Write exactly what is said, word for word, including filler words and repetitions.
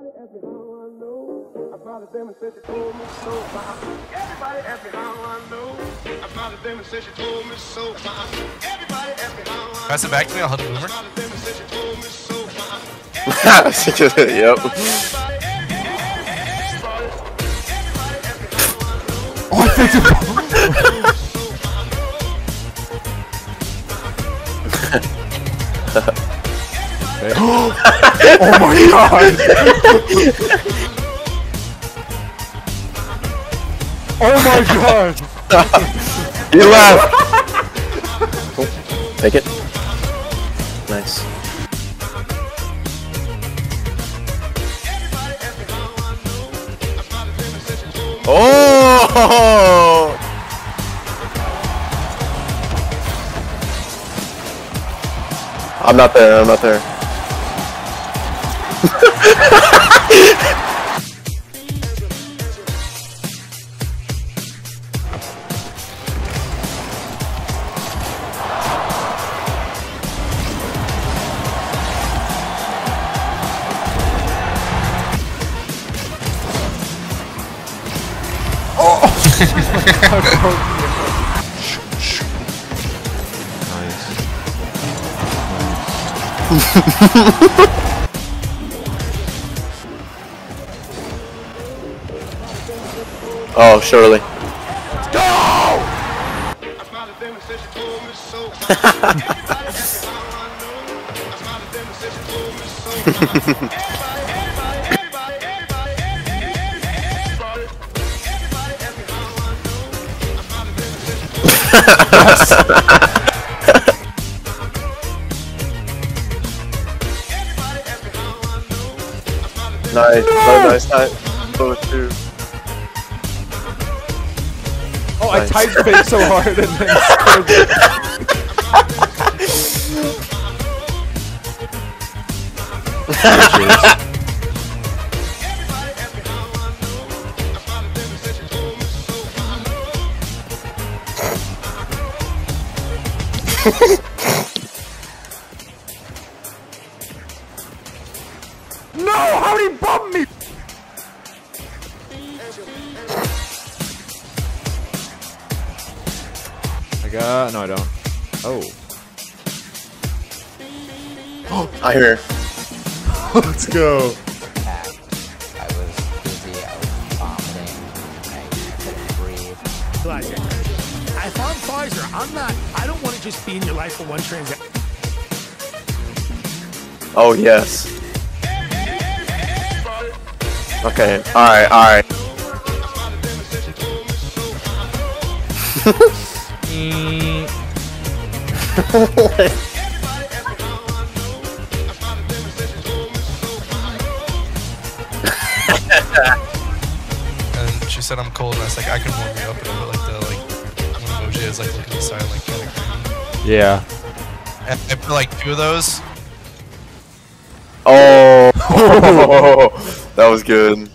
Pass it back to me, I'll hit the boomer. Yep. Oh, I think oh my god! Oh my god! You laugh! Oh, take it. Nice. Oh! I'm not there, I'm not there. Oh, surely. Go! Nice, no! Nice time. Oh, two. Oh, nice. I typed fake so hard and then scored it. No! How did he bump me? I got... No, I don't. Oh. Oh, I hear. Let's go. I was dizzy, I was vomiting, I couldn't breathe. Elijah, if I'm Pfizer, I'm not, I don't want to just be in your life for one transaction. Oh, yes. Okay, alright, alright. mm. And she said I'm cold, and I was like, I can warm you up, and I put like the like one emoji is like looking at the side like kind of green. Yeah. And I put like two of those. Oh, that was good.